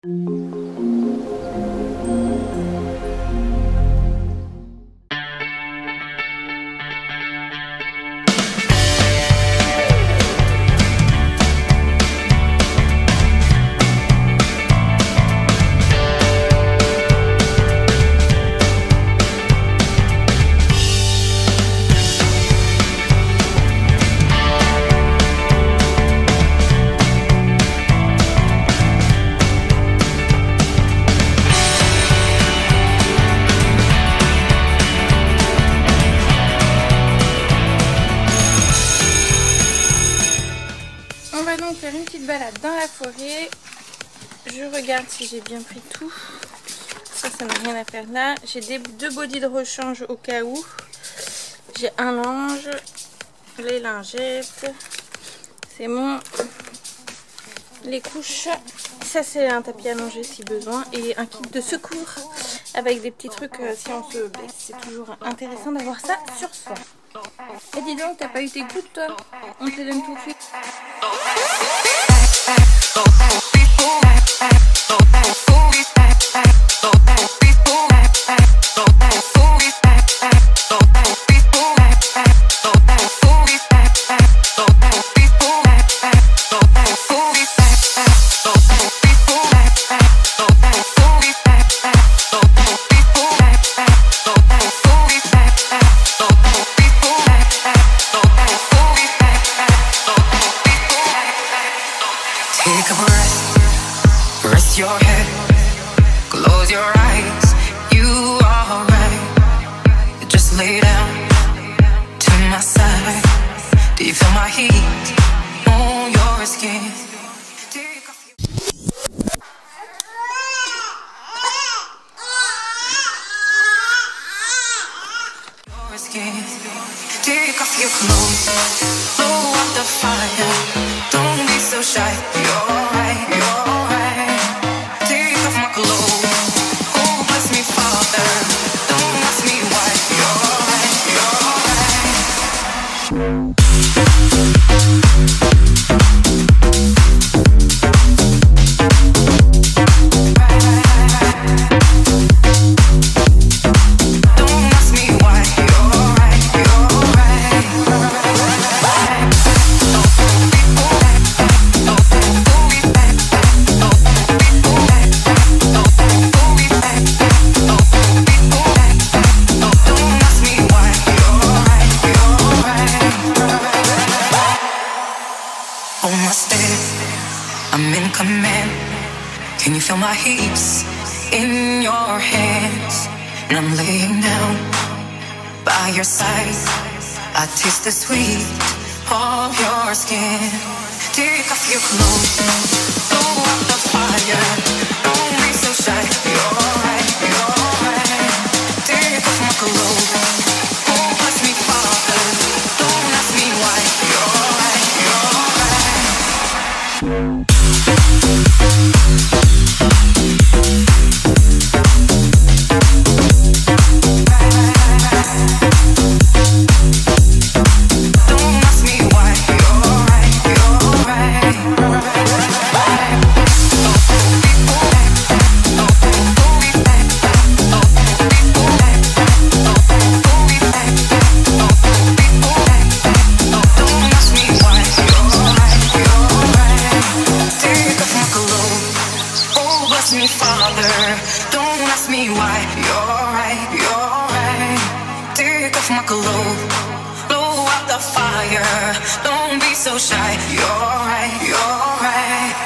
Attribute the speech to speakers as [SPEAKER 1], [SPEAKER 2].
[SPEAKER 1] On va donc faire une petite balade dans la forêt. Je regarde si j'ai bien pris tout. Ça n'a rien à faire là. J'ai deux bodys de rechange au cas où. J'ai un linge, les lingettes, c'est bon. Les couches, ça c'est un tapis à manger si besoin. Et un kit de secours avec des petits trucs si on se blesse. C'est toujours intéressant d'avoir ça sur soi. Et dis donc, t'as pas eu tes gouttes toi? On te les donne tout de suite.
[SPEAKER 2] Take a breath, rest your head, close your eyes, you are right. Just lay down to my side. Do you feel my heat on your skin? Take off your skin. Take off your clothes, blow up the fire. Don't be so shy. You're right, you're right. Take off my clothes. Oh, bless me, Father. Don't ask me why. You're right, you're right. I'm in command. Can you feel my heaps in your hands? And I'm laying down by your side. I taste the sweet of your skin. Take off your clothes, blow up the fire. Don't be so shy. You're right, you're right. Take off my clothes. Oh, bless me, Father. Don't ask me why. You're right, you're right. Father, don't ask me why. You're right, you're right. Take off my clothes, blow out the fire. Don't be so shy. You're right, you're right.